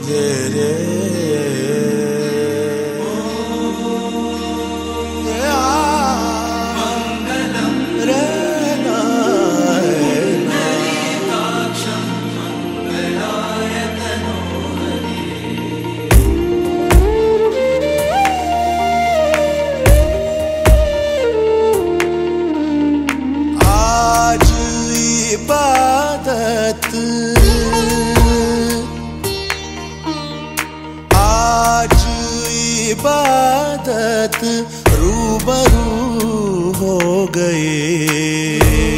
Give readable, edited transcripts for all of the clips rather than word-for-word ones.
आज इबादत रूबरू हो गए,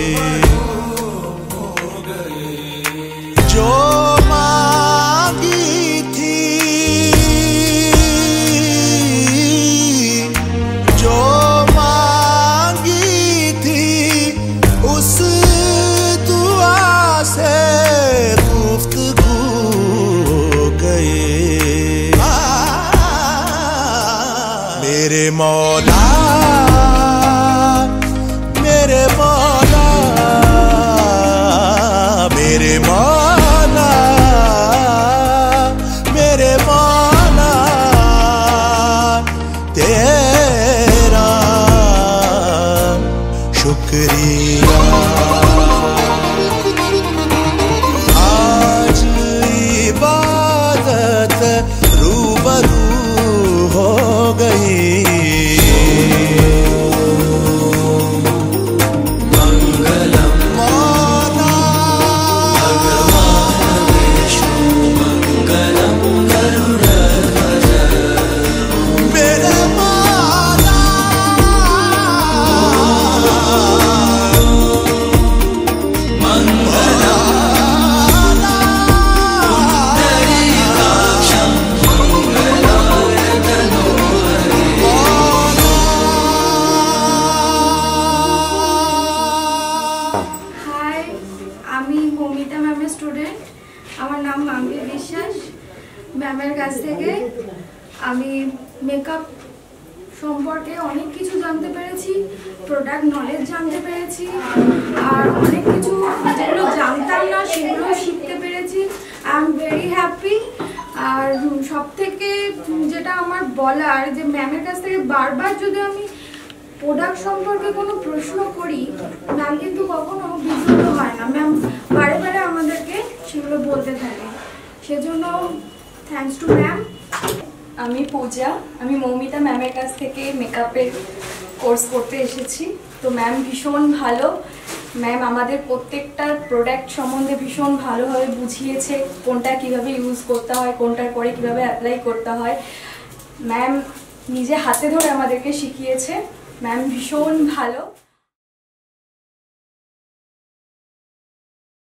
जो मांगी थी, जो मांगी थी, उस दुआ से गुफ्तगू हो गए। मेरे मौला, मेरे मौला, मेरे मौला, मेरे मौला, तेरा शुक्रिया। आज इबादत रूबरू हो गई। আমি মৌমিতা ম্যামের স্টুডেন্ট, আমার নাম মাম্পি বিশ্বাস। ম্যামের কাছ থেকে আমি মেকআপ সম্পর্কে অনেক কিছু জানতে পেরেছি, প্রোডাক্ট নলেজ জানতে পেরেছি, আর অনেক কিছু যেগুলো জানতাম না সেগুলো শিখতে পেরেছি। I am very happy. আর সব থেকে যেটা আমার বলার, যে ম্যামের কাছ থেকে বারবার যদি আমি প্রোডাক্ট সম্পর্কে কোনো প্রশ্ন করি, ম্যাম কিন্তু কখনো বিব্রত হয় না, ম্যাম বারে বারে আমাদেরকে সেগুলো বলতে থাকে। সেজন্য থ্যাঙ্কস টু ম্যাম। আমি পূজা, আমি মৌমিতা ম্যামের কাছ থেকে মেকআপের কোর্স করতে এসেছি। তো ম্যাম ভীষণ ভালো, ম্যাম আমাদের প্রত্যেকটা প্রোডাক্ট সম্বন্ধে ভীষণ ভালোভাবে বুঝিয়েছে, কোনটা কিভাবে ইউজ করতে হয়, কোনটার পরে কিভাবে অ্যাপ্লাই করতে হয়। ম্যাম নিজে হাতে ধরে আমাদেরকে শিখিয়েছে। ম্যাম ভীষণ ভালো।